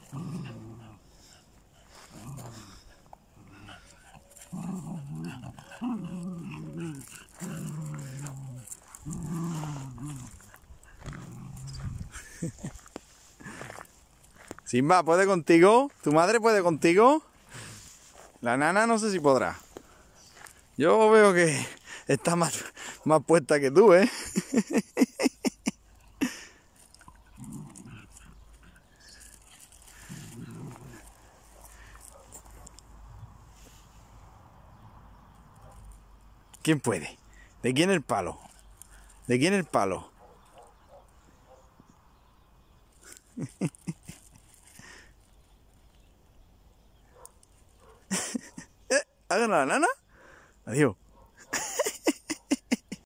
Simba, ¿puede contigo? ¿Tu madre puede contigo? La nana no sé si podrá. Yo veo que está más puesta que tú, ¿eh? ¿Quién puede? ¿De quién el palo? ¿De quién el palo? ¿Ha ganado la nana? Adiós.